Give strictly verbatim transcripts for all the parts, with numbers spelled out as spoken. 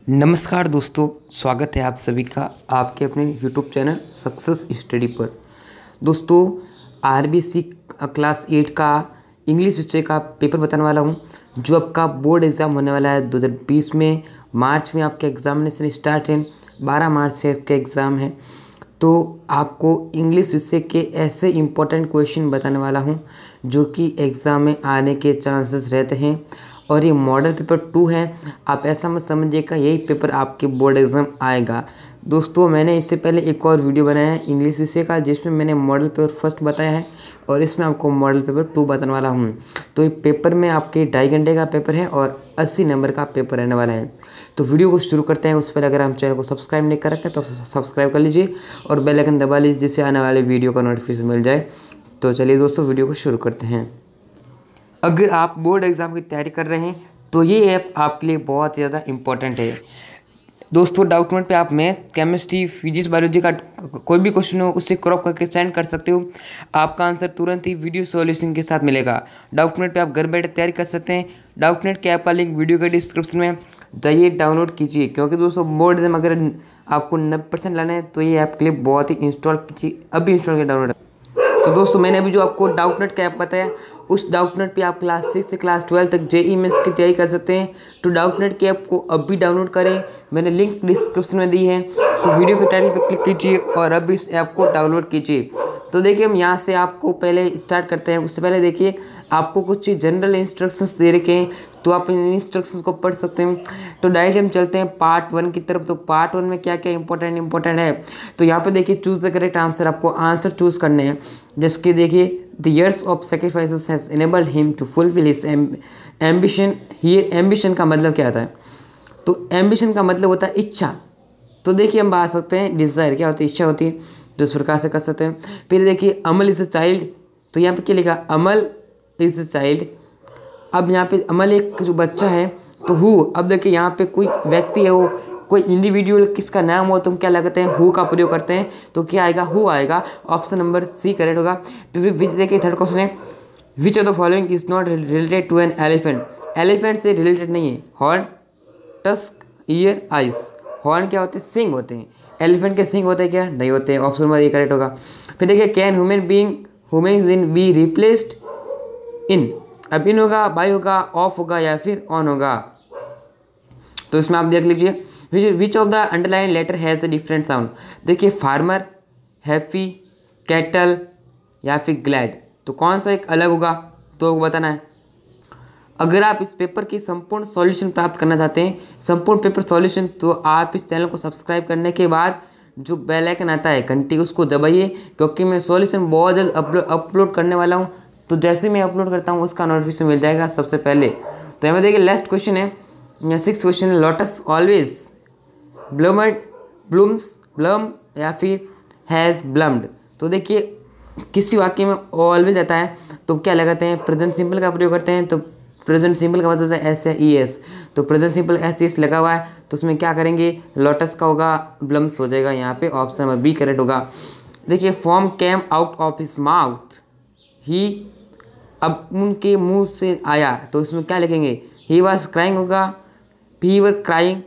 नमस्कार दोस्तों, स्वागत है आप सभी का आपके अपने यूट्यूब चैनल सक्सेस स्टडी पर। दोस्तों, आरबीसी क्लास एट का इंग्लिश विषय का पेपर बताने वाला हूं, जो आपका बोर्ड एग्ज़ाम होने वाला है दो हज़ार बीस में। मार्च में आपका एग्जामिनेशन स्टार्ट है, बारह मार्च से आपका एग्ज़ाम है। तो आपको इंग्लिश विषय के ऐसे इम्पोर्टेंट क्वेश्चन बताने वाला हूं जो कि एग्ज़ाम में आने के चांसेस रहते हैं। और ये मॉडल पेपर टू है, आप ऐसा मत समझिएगा यही पेपर आपके बोर्ड एग्ज़ाम आएगा। दोस्तों, मैंने इससे पहले एक और वीडियो बनाया है इंग्लिश विषय का, जिसमें मैंने मॉडल पेपर फर्स्ट बताया है और इसमें आपको मॉडल पेपर टू बताने वाला हूँ। तो ये पेपर में आपके ढाई घंटे का पेपर है और अस्सी नंबर का पेपर रहने वाला है। तो वीडियो को शुरू करते हैं। उससे पहले अगर हम चैनल को सब्सक्राइब नहीं कर रखे तो सब्सक्राइब कर लीजिए और बेल आइकन दबा लीजिए, जिससे आने वाले वीडियो का नोटिफिकेशन मिल जाए। तो चलिए दोस्तों, वीडियो को शुरू करते हैं। अगर आप बोर्ड एग्ज़ाम की तैयारी कर रहे हैं तो ये ऐप आपके लिए बहुत ही ज़्यादा इम्पोर्टेंट है। दोस्तों, डॉक्यूमेंट पे आप मैथ, केमिस्ट्री, फिजिक्स, बायोलॉजी का कोई भी क्वेश्चन हो उससे क्रॉप करके सेंड कर सकते हो। आपका आंसर तुरंत ही वीडियो सॉल्यूशन के साथ मिलेगा। डॉक्यूमेंट पे आप घर बैठे तैयारी कर सकते हैं। डॉक्यूमेंट के ऐप का लिंक वीडियो के डिस्क्रिप्शन में जाइए, डाउनलोड कीजिए। क्योंकि दोस्तों, बोर्ड एग्जाम अगर आपको नब्बे परसेंट लाना है तो ये ऐप के लिए बहुत ही इंस्टॉल कीजिए, अभी इंस्टॉल करके डाउनलोड। तो दोस्तों, मैंने अभी जो आपको डाउटनेट का ऐप बताया, उस डाउटनेट पे आप क्लास सिक्स से क्लास ट्वेल्व तक जेई मेंस की तैयारी कर सकते हैं। तो डाउटनेट के ऐप को अभी डाउनलोड करें, मैंने लिंक डिस्क्रिप्शन में दी है। तो वीडियो के टाइटल पे क्लिक कीजिए और अभी इस ऐप को डाउनलोड कीजिए। तो देखिए, हम यहाँ से आपको पहले स्टार्ट करते हैं। उससे पहले देखिए, आपको कुछ जनरल इंस्ट्रक्शंस दे रखे हैं, तो आप इन इंस्ट्रक्शंस को पढ़ सकते हैं। तो डायरेक्ट हम चलते हैं पार्ट वन की तरफ। तो पार्ट वन में क्या क्या इंपॉर्टेंट इंपॉर्टेंट है, तो यहाँ पे देखिए, चूज़ द करेक्ट आंसर, आपको आंसर चूज़ करने हैं। जैसे कि देखिए, the years of sacrifices has enabled him to fulfil his ambition. ये एम्बिशन का मतलब क्या होता है, तो एम्बिशन का मतलब होता है इच्छा। तो देखिए, हम बात सकते हैं डिज़ायर क्या होती है, इच्छा होती है, तो इस प्रकार से कर सकते हैं। फिर देखिए, अमल इज़ अ चाइल्ड, तो यहाँ पे क्या लिखा, अमल इज़ अ चाइल्ड। अब यहाँ पे अमल एक जो बच्चा है, तो हु, अब देखिए यहाँ पे कोई व्यक्ति है, वो कोई इंडिविजुअल किसका नाम हो तो हम क्या लगाते हैं, हु का प्रयोग करते हैं। तो क्या आएगा, हु आएगा। ऑप्शन नंबर सी करेक्ट होगा। फिर देखिए, थर्ड क्वेश्चन है, which of the following is not related to an elephant. Elephant से रिलेटेड नहीं है। Horn, tusk, ear, eyes. Horn क्या होते हैं, सिंग होते हैं। एलिफेंट के सिंग होते हैं क्या, नहीं होते हैं। ऑप्शन नंबर ए करेक्ट होगा। फिर देखिए, can human being human being be replaced in. अब इन होगा, बाई होगा, ऑफ होगा या फिर ऑन होगा। तो इसमें आप देख लीजिए, which of the underline letter has a different sound. देखिए, फार्मर, हैप्पी, कैटल या फिर ग्लैड, तो कौन सा एक अलग होगा तो बताना है। अगर आप इस पेपर की संपूर्ण सॉल्यूशन प्राप्त करना चाहते हैं, संपूर्ण पेपर सॉल्यूशन, तो आप इस चैनल को सब्सक्राइब करने के बाद जो बेल आइकन आता है घंटी, उसको दबाइए, क्योंकि मैं सॉल्यूशन बहुत जल्द अपलोड अपलोड करने वाला हूँ। तो जैसे मैं अपलोड करता हूँ उसका नोटिफिकेशन मिल जाएगा सबसे पहले। तो यहाँ देखिए, लास्ट क्वेश्चन है, या सिक्स क्वेश्चन है, lotus always bloomed blooms bloom या फिर हैज़ ब्लम्ड। तो देखिए, किसी वाक्य में ऑलवेज आता है तो क्या लगाते हैं, प्रेजेंट सिंपल का प्रयोग करते हैं। तो प्रेजेंट सिंपल का मतलब है एस या ई एस, तो प्रेजेंट सिंपल एस एस लगा हुआ है, तो उसमें क्या करेंगे, लोटस का होगा, ब्लम्स हो जाएगा यहाँ पे। ऑप्शन नंबर बी करेक्ट होगा। देखिए, foam came out of his mouth, he, अब उनके मुंह से आया, तो इसमें क्या लिखेंगे, ही वॉज क्राइंग होगा, ही वर क्राइंग।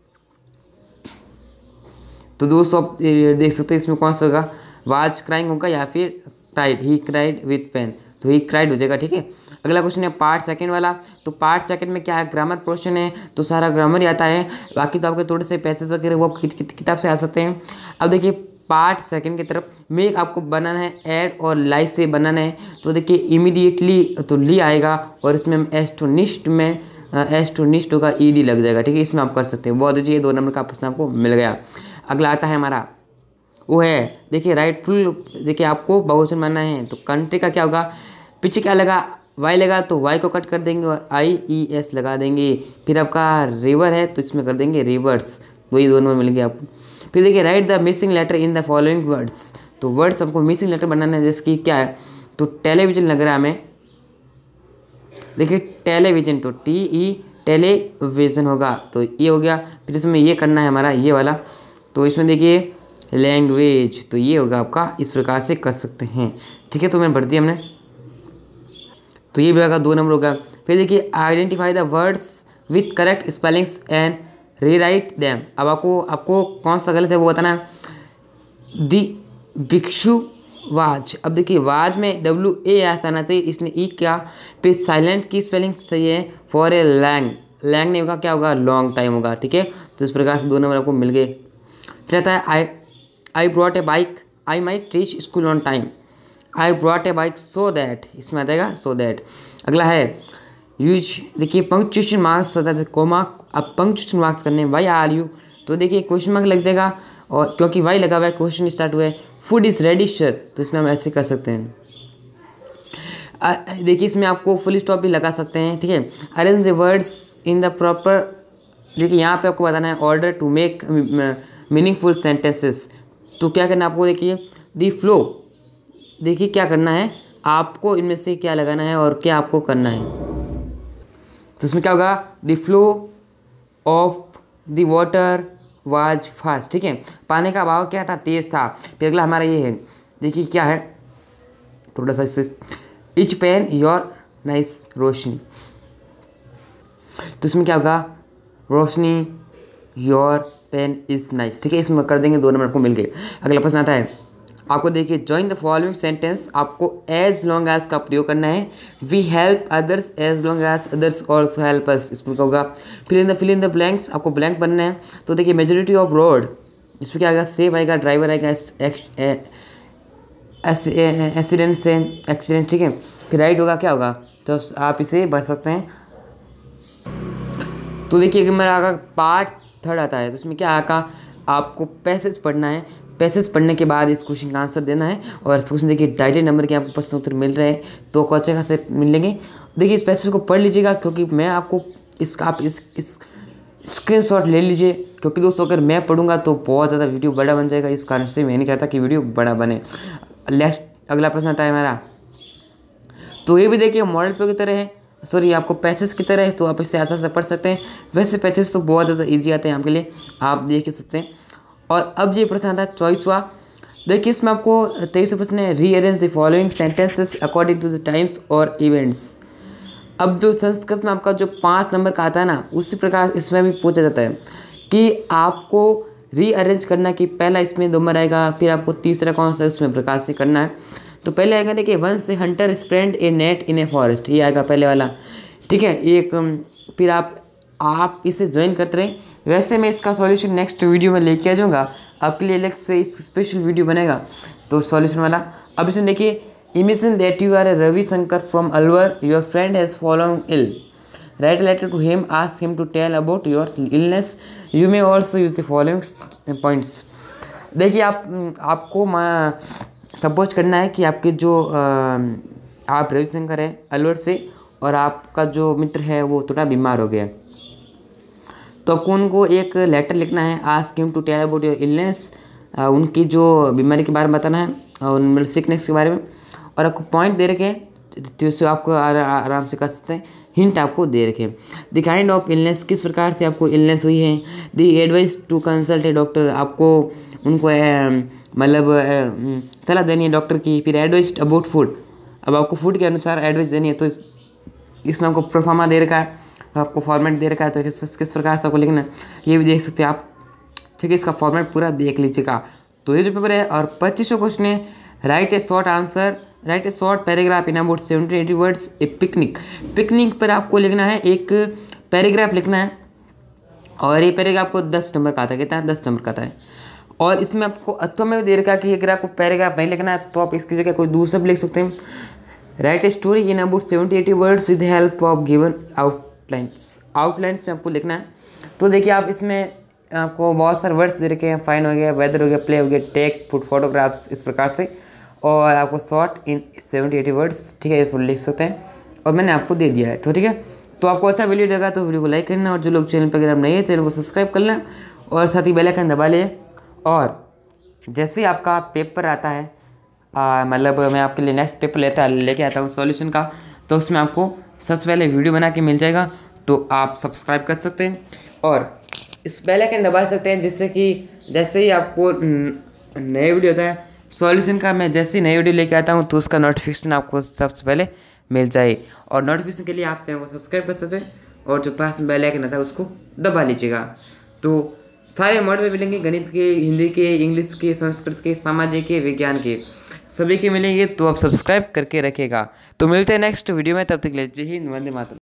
तो दोस्तों, आप देख सकते हैं इसमें कौन सा होगा, वाज क्राइंग होगा या फिर cried, he cried with pain, तो ही क्राइड हो जाएगा। ठीक है, अगला क्वेश्चन है पार्ट सेकंड वाला। तो पार्ट सेकंड में क्या है, ग्रामर पोर्शन है, तो सारा ग्रामर ही आता है। बाकी तो आपके थोड़े से पैसेज वगैरह वो आप किताब से आ सकते हैं। अब देखिए, पार्ट सेकंड की तरफ में आपको बनाना है एड और लाई से बनाना है। तो देखिए, इमीडिएटली तो ली आएगा और इसमें हम एस्टोनिस्ट में एस्टोनिस्ट होगा, ई डी लग जाएगा। ठीक है, इसमें आप कर सकते हैं। बहुत अच्छी, दो नंबर का प्रश्न आपको मिल गया। अगला आता है हमारा, वो है देखिए राइटफुल। देखिए, आपको बहुवचन बनना है, तो कंट्री का क्या होगा, पीछे क्या लगा, वाई लगा, तो वाई को कट कर देंगे और आई ई एस लगा देंगे। फिर आपका रिवर है, तो इसमें कर देंगे रिवर्स, वही दोनों मिल गए आपको। फिर देखिए, write the missing letter in the following words. तो वर्ड्स हमको मिसिंग लेटर बनाना है, जैसे कि क्या है, तो टेलीविजन लग रहा है हमें। देखिए, टेलीविजन, तो टी ई टेलीविजन होगा, तो ये हो गया। फिर इसमें ये करना है हमारा, ये वाला, तो इसमें देखिए लैंग्वेज, तो ये होगा आपका, इस प्रकार से कर सकते हैं। ठीक है, तो मैंने भर दिया हमने, तो ये भी होगा, दो नंबर होगा। फिर देखिए, identify the words with correct spellings and rewrite them. अब आपको आपको कौन सा गलत है वो बताना है। दी भिक्षु वाज, अब देखिए वाज में डब्ल्यू ए आना चाहिए, इसने ई क्या। फिर साइलेंट की स्पेलिंग सही है फॉर ए लैंग, लैंग नहीं होगा, क्या होगा, लॉन्ग टाइम होगा। ठीक है, तो इस प्रकार से दो नंबर आपको मिल गए। फिर आता है I I brought a bike, I might reach school on time. I brought a bike so that, इसमें आ जाएगा सो दैट। अगला है यूज, देखिए पंक्चुएशन मार्क्स होता है कोमा, अब पंक्चुएशन मार्क्स करने वाई आर यू, तो देखिए क्वेश्चन मार्क लग जाएगा, और क्योंकि वाई लगा हुआ है क्वेश्चन स्टार्ट हुआ है। फूड इज रेडी सर, तो इसमें हम ऐसे कर सकते हैं। देखिए इसमें आपको फुल स्टॉप भी लगा सकते हैं। ठीक है, arrange the words in the proper, देखिए यहाँ पे आपको बताना है order to make meaningful sentences. तो क्या करना है आपको, देखिए दी फ्लो, देखिए क्या करना है आपको, इनमें से क्या लगाना है और क्या आपको करना है। तो इसमें क्या होगा, the flow of the water was fast. ठीक है, पानी का बहाव क्या था, तेज था। फिर अगला हमारा ये है, देखिए क्या है, थोड़ा सा इससे, each pen your nice Roshni, तो इसमें क्या होगा, Roshni your pen is nice. ठीक है, इसमें कर देंगे, दो नंबर आपको मिल गए। अगला प्रश्न आता है आपको, देखिए जॉइन द फॉलोइंग सेंटेंस, आपको एज लॉन्ग एज का प्रयोग करना है। We help others as long as others also help us, इसमें क्या होगा, fill in the fill in the blanks, आपको ब्लैंक बनना है। तो देखिए मेजोरिटी ऑफ रोड, इसमें क्या आएगा, सेव आएगा, ड्राइवर आएगा, एक्सीडेंट से एक्सीडेंट। ठीक है, फिर राइट होगा, क्या होगा, तो आप इसे भर सकते हैं। तो देखिए अगर मेरा आगा पार्ट थर्ड आता है, तो इसमें क्या आएगा, आपको पैसेज पढ़ना है, पैसेज पढ़ने के बाद इस क्वेश्चन का आंसर देना है। और इस क्वेश्चन देखिए ढाई नंबर के आपको प्रश्न उत्तर मिल रहे हैं, तो अच्छे खासे मिलेंगे। देखिए इस पैसेज को पढ़ लीजिएगा, क्योंकि मैं आपको इसका आप इस इस स्क्रीनशॉट ले लीजिए, क्योंकि दोस्तों अगर मैं पढ़ूंगा तो बहुत ज़्यादा वीडियो बड़ा बन जाएगा, इस कारण से मैं नहीं चाहता कि वीडियो बड़ा बने। नेक्स्ट अगला प्रश्न आता है हमारा, तो ये भी देखिए मॉडल पेपर की तरह है, सॉरी आपको पैसेज की तरह है, तो आप इससे आसानी से पढ़ सकते हैं। वैसे पैसेज तो बहुत ज़्यादा ईजी आते हैं आपके लिए, आप देख ही सकते हैं। और अब ये प्रश्न आता है चॉइस हुआ, देखिए इसमें आपको तेईस प्रश्न है, rearrange the following sentences according to the times और इवेंट्स। अब जो संस्कृत में आपका जो पाँच नंबर का आता है ना, उसी प्रकार इसमें भी पूछा जाता है कि आपको रीअरेंज करना, कि पहला इसमें दो नंबर आएगा, फिर आपको तीसरा कौन सा इसमें प्रकार से करना है। तो पहले आएगा देखिए, वन से hunter spread a net in a forest, ये आएगा पहले वाला। ठीक है, एक फिर आप आप इसे ज्वाइन करते रहें। वैसे मैं इसका सॉल्यूशन नेक्स्ट वीडियो में लेके आ जाऊँगा, आपके लिए अलग से इस स्पेशल वीडियो बनेगा तो सॉल्यूशन वाला। अब इसमें देखिए, imagine that you are a Ravi Shankar from Alwar, your friend has fallen ill, write letter to him, ask him to tell about your illness, you may also use the following points. देखिए आप आपको suppose करना है कि आपके जो आ, आप रविशंकर हैं अलवर से, और आपका जो मित्र है वो थोड़ा बीमार हो गया, तो आपको उनको एक लेटर लिखना है, ask him to tell about your illness, उनकी जो बीमारी के बारे में बताना है और उन सिकनेस के बारे में, और आपको पॉइंट दे रखे हैं जिससे आपको आराम से कर सकते हैं, हिंट आपको दे रखे हैं। द काइंड ऑफ इलनेस, किस प्रकार से आपको इलनेस हुई है। The advice to consult a doctor, आपको उनको मतलब सलाह देनी है डॉक्टर की। फिर एडवाइस अबाउट फूड, अब आपको फूड के अनुसार एडवाइस देनी है, तो इस, इसमें आपको प्रोफार्मा दे रखा है, आपको फॉर्मेट दे रखा है, तो किस किस प्रकार से आपको लिखना है ये भी देख सकते हैं आप। ठीक है, इसका फॉर्मेट पूरा देख लीजिएगा। तो ये जो पेपर है और पच्चीस क्वेश्चन है, write a short answer, write a short paragraph in about seventy eighty words a picnic. Picnic पर आपको लिखना है एक पैराग्राफ लिखना है, और ये पैराग्राफ आपको दस नंबर का आता है, कितना है, दस नंबर का आता है। और इसमें आपको अथवा में भी दे रखा है कि अगर आपको पैराग्राफ नहीं लिखना है तो आप इसकी जगह कोई दूसरा भी लिख सकते हैं। Write a story in about seventy eighty words with help of given outlines, outlines में आपको लिखना है। तो देखिए आप इसमें आपको बहुत सारे वर्ड्स दे रखे हैं, फाइन हो गया, वेदर हो गया, प्ले हो गया, टेक, फुट, फोटोग्राफ्स, इस प्रकार से, और आपको short in seventy eighty words. ठीक है, इसको लिख सकते हैं, और मैंने आपको दे दिया है। तो ठीक है, तो आपको अच्छा वीडियो लगा तो वीडियो को लाइक करना, और जो लोग चैनल पर अगर आप नहीं है चैनल को सब्सक्राइब कर लें, और साथ ही बेल आइकन दबा लें। और जैसे ही आपका पेपर आता है, मतलब मैं आपके लिए नेक्स्ट पेपर लेता लेके आता हूँ सॉल्यूशन का, तो उसमें आपको सबसे पहले वीडियो बना के मिल जाएगा, तो आप सब्सक्राइब कर सकते हैं और इस बेल आइकन दबा सकते हैं, जिससे कि जैसे ही आपको नए वीडियो होता है सॉल्यूशन का, मैं जैसे ही नई वीडियो लेके आता हूँ तो उसका नोटिफिकेशन आपको सबसे पहले मिल जाए। और नोटिफिकेशन के लिए आप चैनल को सब्सक्राइब कर सकते हैं, और जो पास में बेल आइकन आता है उसको दबा लीजिएगा। तो सारे मॉडल में मिलेंगे, गणित के, हिंदी के, इंग्लिश के, संस्कृत के, सामाजिक के, विज्ञान के, सभी के मिलेंगे। तो आप सब्सक्राइब करके रखेगा। तो मिलते हैं नेक्स्ट वीडियो में, तब तक के लिए जय हिंद, वंदे मातरम।